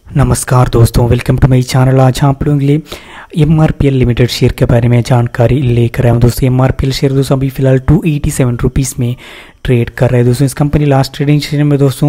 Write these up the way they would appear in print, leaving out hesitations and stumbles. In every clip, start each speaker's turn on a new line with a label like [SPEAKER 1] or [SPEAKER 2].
[SPEAKER 1] नमस्कार दोस्तों, welcome to my channel. आज आप लोगों के लिए MRPL लिमिटेड शेयर के बारे में जानकारी लेकर आया हूँ। दोस्तों MRPL शेयर दोस्तों अभी फिलहाल 287 रुपीज़ में ट्रेड कर रहे हैं। दोस्तों इस कंपनी लास्ट ट्रेडिंग सेशन में दोस्तों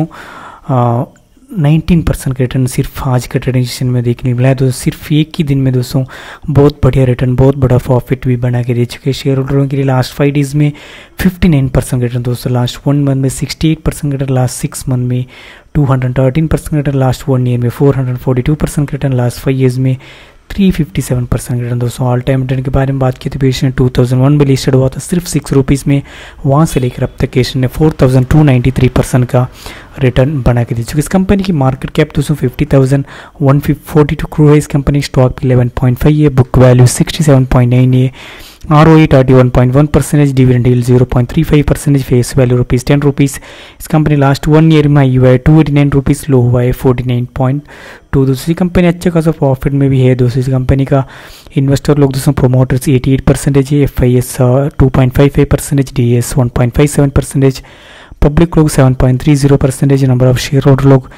[SPEAKER 1] 19% का रिटर्न सिर्फ आज के ट्रेडिंग सेशन में देखने मिला है। दोस्तों सिर्फ एक ही दिन में दोस्तों बहुत बढ़िया रिटर्न, बहुत बड़ा प्रॉफिट भी बना के दे चुके हैं शेयर होल्डरों के लिए। लास्ट 5 डेज में 59% रिटर्न दोस्तों, लास्ट 1 मंथ में 68% रिटर्न, लास्ट 6 मंथ में 213% रिटर्न, लास्ट 1 ईयर में 442% रिटर्न, लास्ट 5 ईयर्स में 357% रिटर्न। दोस्तों ऑल टाइम रिटर्न के बारे में बात की तो पेशन 2001 में लिस्टेड हुआ था सिर्फ 6 रुपीज़ में, वहाँ से लेकर अब तक केशन ने 4293% का रिटर्न बना के दी चुकी। इस कंपनी की मार्केट कैप दोस्तों 50,142 करोड़ है। इस कंपनी स्टॉक 11.5 है, बुक वैल्यू 67.9 है, ROE 31.1%, dividend yield 0.35%, face value ₹10। इस कंपनी लास्ट 1 ईयर में आई हुआ है 289 रुपीज़, लो हुआ है 49.2। दूसरी कंपनी अच्छे खासा प्रॉफिट में भी है। दोस्तों इस कंपनी का इन्वेस्टर लोग दोस्तों प्रोमोटर्स 88% है, FIS 2.55%, DAS 1.57%, पब्लिक लोग 7.30%, नंबर ऑफ शेयर होल्डर लोग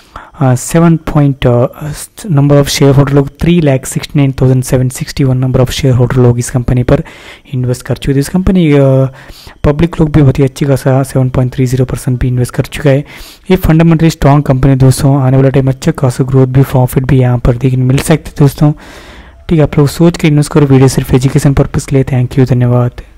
[SPEAKER 1] 3,69,761 नंबर ऑफ शेयर होल्डर लोग इस कंपनी पर इन्वेस्ट कर चुके थे। इस कंपनी पब्लिक लोग भी बहुत ही अच्छी खासा 7.30% भी इन्वेस्ट कर चुका है। ये फंडामेंटली स्ट्रॉन्ग कंपनी दोस्तों, आने वाला टाइम अच्छा खासा ग्रोथ भी, प्रॉफिट भी यहाँ पर देखने मिल सकते दोस्तों। ठीक है, आप लोग सोच के इन्वेस्ट करो। वीडियो सिर्फ एजुकेशन पर्पज़ के लिए। थैंक यू, धन्यवाद।